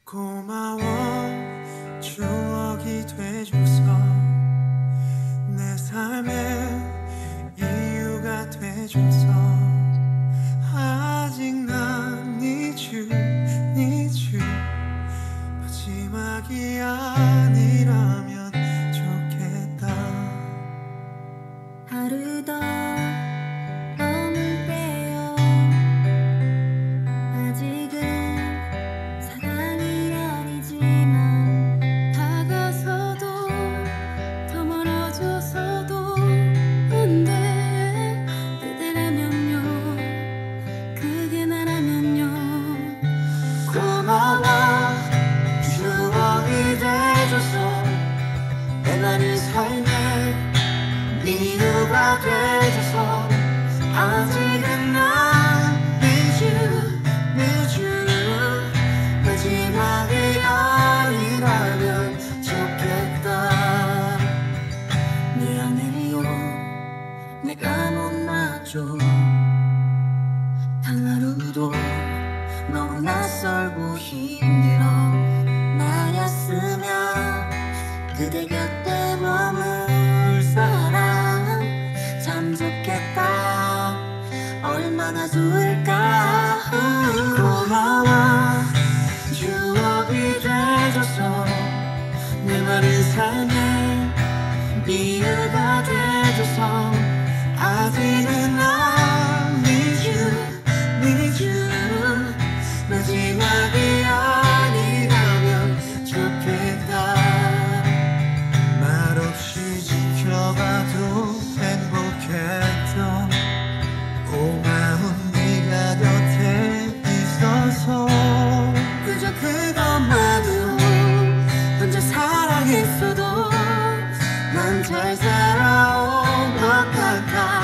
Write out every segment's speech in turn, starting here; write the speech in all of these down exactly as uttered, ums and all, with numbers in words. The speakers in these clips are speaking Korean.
고마워 추억이 돼줘서 내 삶의 이유가 돼줘서 아직 난 need you, need you 마지막이 아니라면 좋겠다. 하루 더 머물게요. 아직은 사랑이 아니지만 다가서도 더 멀어져서도 안돼. 그대라면요, 그게 나라면요. 고마워 추억이 돼줘서 내 많은 삶에 이유가 돼줘서 아직은 난 need you, need you 마지막이 아니라면 좋겠다. 미안해요, 내가 못나죠. 단 하루도 너무 낯설고 힘들어. 나였으면 그대 곁에 머물 사람 참 좋겠다. 얼마나 좋을까. 고마워 추억이 돼줘서 내 많은 삶에 이유가 돼줘서 아직은 난 need you, need you 마지막이 아니라면 좋겠다. 말없이 지켜봐도 행복했던 고마운 네가 곁에 있어서 그저 그것만으로 혼자 사랑했어도 난 잘 살아온 것 같아.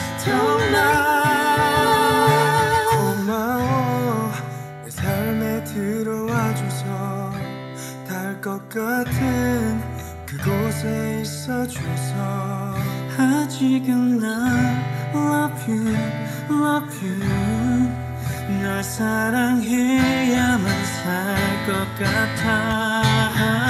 정말 고마워 내 삶에 들어와줘서 닿을 것 같은 그곳에 있어줘서 아직은 난 love you, love you 널 사랑해야만 살 것 같아.